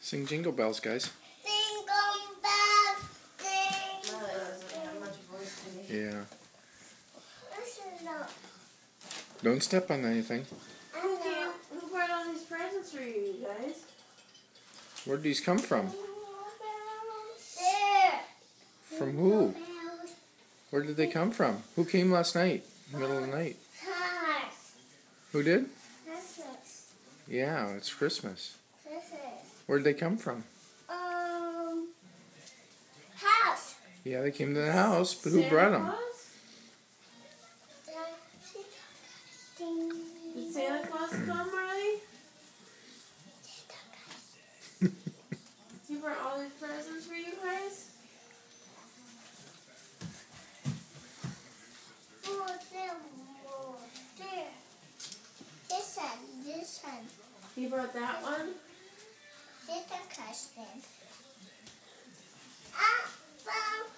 Sing Jingle Bells, guys. Jingle bells, ding. Mother doesn't have much voice today. Yeah. Listen up. Don't step on anything. Who brought all these presents for you guys? Where did these come from? There. From who? Bells. Where did they come from? Who came last night? Middle of the night. Cars. Who did? Christmas. Yeah, it's Christmas. Christmas. Where did they come from? House. Yeah, they came to the house, but who brought them? Ding. Did Santa Claus come, Riley? He brought all these presents for you guys? There. This one. He brought that one? Santa Claus then.